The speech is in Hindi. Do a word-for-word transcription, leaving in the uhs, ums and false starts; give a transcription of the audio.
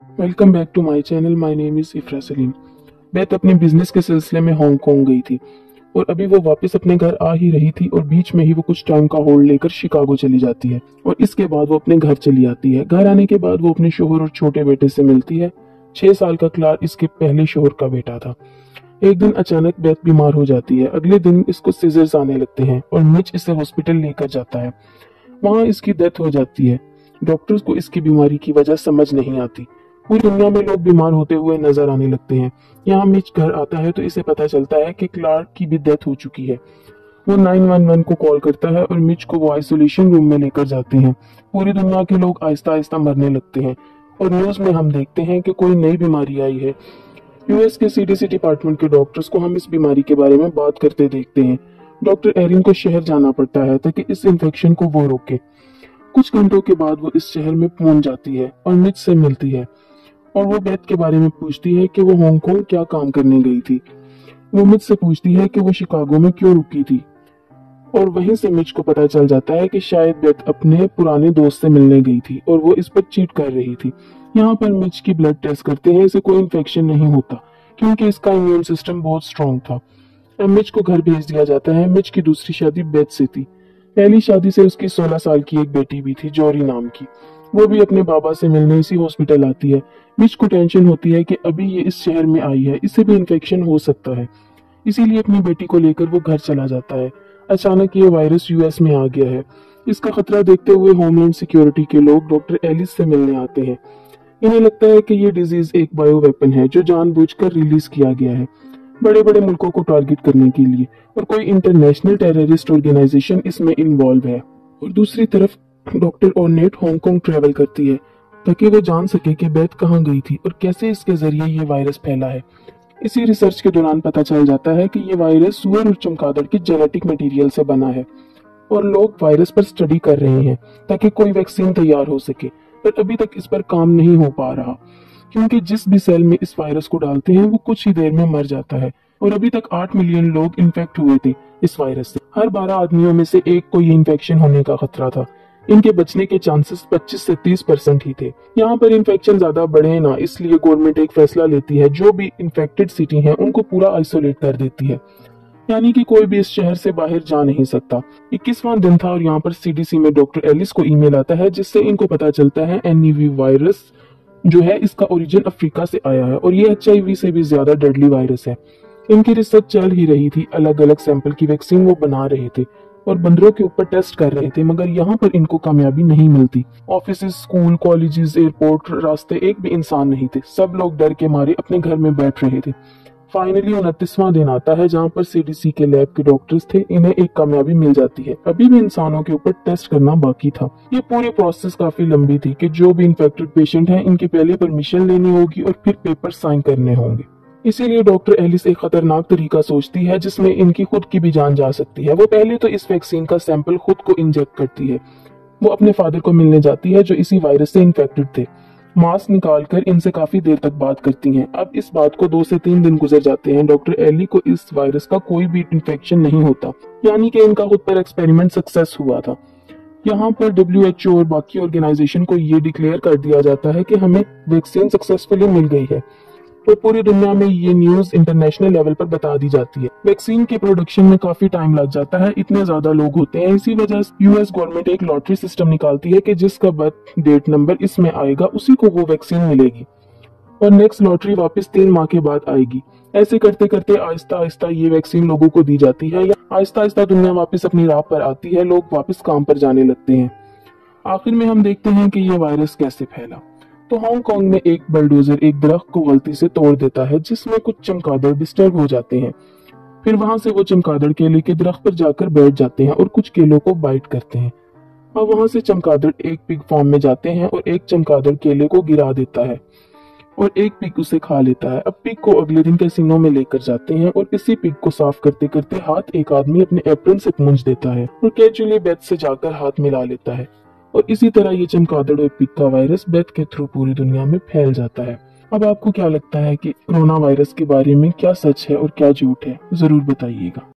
Welcome back to my channel. My name is Ifra Saleem. Beth अपने बिजनेस के सिलसिले में हांगकांग गई थी और अभी वो वापस अपने घर आ ही रही थी और बीच में ही वो कुछ टाइम का होल्ड लेकर शिकागो चली जाती है और इसके बाद वो अपने घर चली आती है। घर आने के बाद वो अपने शोहर और छोटे बेटे से मिलती है। छह साल का क्लार्क इसके पहले शोहर का बेटा था। एक दिन अचानक बेथ बीमार हो जाती है। अगले दिन इसको सीजर्स आने लगते हैं और मिच इसे हॉस्पिटल लेकर जाता है। वहां इसकी डेथ हो जाती है। डॉक्टर्स को इसकी बीमारी की वजह समझ नहीं आती। पूरी दुनिया में लोग बीमार होते हुए नजर आने लगते हैं। यहाँ मिच घर आता है तो इसे पता चलता है कि क्लार्क की भी डेथ हो चुकी है। वो नाइन वन वन को कॉल करता है और मिच को वो आइसोलेशन रूम में लेकर जाते हैं। पूरी दुनिया के लोग आहिस्ता आहिस्ता मरने लगते हैं और न्यूज में हम देखते हैं कि कोई नई बीमारी आई है। यूएस के सीडीसी डिपार्टमेंट के डॉक्टर्स को हम इस बीमारी के बारे में बात करते देखते हैं। डॉक्टर एरिन को शहर जाना पड़ता है ताकि इस इन्फेक्शन को वो रोके। कुछ घंटों के बाद वो इस शहर में पहुंच जाती है और मिच से मिलती है और वो बेथ के बारे में पूछती है कि वो हांगकांग क्या काम करने गई थी। वो मिच से पूछती है कि वो शिकागो में क्यों रुकी थी और वहीं से मिच को पता चल जाता है कि शायद बेथ अपने पुराने दोस्त से मिलने गई थी और वो इस पर चीट कर रही थी। यहाँ पर मिच की ब्लड टेस्ट करते हैं। इसे कोई इन्फेक्शन नहीं होता क्योंकि इसका इम्यून सिस्टम बहुत स्ट्रॉन्ग था। अब मिच को घर भेज दिया जाता है। मिच की दूसरी शादी बेथ से थी। पहली शादी से उसकी सोलह साल की एक बेटी भी थी, जोरी नाम की। वो भी अपने बाबा से मिलने इसी हॉस्पिटल आती है। मिच को टेंशन होती है कि अभी ये इस शहर में आई है, इससे भी इन्फेक्शन हो सकता है, इसीलिए अपनी बेटी को लेकर वो घर चला जाता है। अचानक ये वायरस यूएस में आ गया है। इसका खतरा देखते हुए होमलैंड सिक्योरिटी के लोग डॉक्टर एलिस से मिलने आते हैं। इन्हें लगता है कि ये डिजीज एक बायो वेपन है जो जानबूझकर रिलीज किया गया है बड़े बड़े मुल्कों को टारगेट करने के लिए और कोई इंटरनेशनल टेररिस्ट ऑर्गेनाइजेशन इसमें इन्वॉल्व है। और दूसरी तरफ डॉक्टर ऑर्नेट हांगकांग ट्रेवल करती है ताकि वो जान सके कि बेथ कहाँ गई थी और कैसे इसके जरिए ये वायरस फैला है। इसी रिसर्च के दौरान पता चल जाता है कि ये वायरस सुअर और चमगादड़ के जेनेटिक मटेरियल से बना है और लोग वायरस पर स्टडी कर रहे हैं ताकि कोई वैक्सीन तैयार हो सके, पर अभी तक इस पर काम नहीं हो पा रहा क्योंकि जिस भी सेल में इस वायरस को डालते हैं वो कुछ ही देर में मर जाता है और अभी तक आठ मिलियन लोग इन्फेक्ट हुए थे इस वायरस से। हर बारह आदमियों में से एक को ये इन्फेक्शन होने का खतरा था। इनके बचने के चांसेस पच्चीस से तीस परसेंट ही थे। यहाँ पर इन्फेक्शन ज्यादा बढ़े ना, इसलिए गवर्नमेंट एक फैसला लेती है, जो भी इन्फेक्टेड सिटी हैं उनको पूरा आइसोलेट कर देती है, यानी कि कोई भी इस शहर से बाहर जा नहीं सकता। इक्कीसवां दिन था और यहाँ पर सीडीसी में डॉक्टर एलिस को ईमेल आता है जिससे इनको पता चलता है एनईवी वायरस जो है इसका ओरिजिन अफ्रीका से आया है और ये एचआईवी से भी ज्यादा डेडली वायरस है। इनकी रिसर्च चल ही रही थी, अलग अलग सैंपल की वैक्सीन वो बना रहे थे और बंदरों के ऊपर टेस्ट कर रहे थे, मगर यहाँ पर इनको कामयाबी नहीं मिलती। ऑफिस, स्कूल, कॉलेजेस, एयरपोर्ट, रास्ते एक भी इंसान नहीं थे। सब लोग डर के मारे अपने घर में बैठ रहे थे। फाइनली उनतीसवां दिन आता है जहाँ पर सीडीसी के लैब के डॉक्टर्स थे। इन्हें एक कामयाबी मिल जाती है। अभी भी इंसानों के ऊपर टेस्ट करना बाकी था। ये पूरी प्रोसेस काफी लंबी थी कि जो भी इन्फेक्टेड पेशेंट हैं इनकी पहले परमिशन लेनी होगी और फिर पेपर साइन करने होंगे। इसीलिए डॉक्टर एलिस एक खतरनाक तरीका सोचती है जिसमें इनकी खुद की भी जान जा सकती है। वो पहले तो इस वैक्सीन का सैंपल खुद को इंजेक्ट करती है। वो अपने फादर को मिलने जाती है जो इसी वायरस से इन्फेक्टेड थे। मास्क निकालकर इनसे काफी देर तक बात करती हैं। अब इस बात को दो से तीन दिन गुजर जाते हैं। डॉक्टर एली को इस वायरस का कोई भी इन्फेक्शन नहीं होता, यानी कि इनका खुद पर एक्सपेरिमेंट सक्सेस हुआ था। यहाँ पर डब्ल्यू एच ओ और बाकी ऑर्गेनाइजेशन को ये डिक्लेयर कर दिया जाता है कि हमें वैक्सीन सक्सेसफुली मिल गई है और पूरी दुनिया में ये न्यूज इंटरनेशनल लेवल पर बता दी जाती है। वैक्सीन के प्रोडक्शन में काफी टाइम लग जाता है, इतने ज्यादा लोग होते हैं। इसी वजह से यूएस गवर्नमेंट एक लॉटरी सिस्टम निकालती है कि जिसका बर्थ डेट नंबर इसमें आएगा उसी को वो वैक्सीन मिलेगी और नेक्स्ट लॉटरी वापस तीन माह के बाद आएगी। ऐसे करते करते आहिस्ता आहिस्ता ये वैक्सीन लोगों को दी जाती है। आहिस्ता आहिस्ता दुनिया वापस अपनी राह पर आती है, लोग वापस काम पर जाने लगते हैं। आखिर में हम देखते हैं कि ये वायरस कैसे फैला। तो हांगकांग में एक बलडोजर एक दरख्त को गलती से तोड़ देता है जिसमें कुछ चमगादड़ डिस्टर्ब हो जाते हैं। फिर वहां से वो चमगादड़ केले के दरख्त पर जाकर बैठ जाते हैं और कुछ केलों को बाइट करते हैं। अब वहां से चमगादड़ एक पिग फॉर्म में जाते हैं और एक चमगादड़ केले को गिरा देता है और एक पिग उसे खा लेता है। अब पिग को अगले दिन कैसीनो में लेकर जाते हैं और इसी पिग को साफ करते करते हाथ एक आदमी अपने एप्रन से पूंछ देता है और कैजुअली बेथ से जाकर हाथ मिला लेता है और इसी तरह ये चमगादड़ और पिग का वायरस बेथ के थ्रू पूरी दुनिया में फैल जाता है। अब आपको क्या लगता है कि कोरोना वायरस के बारे में क्या सच है और क्या झूठ है, जरूर बताइएगा।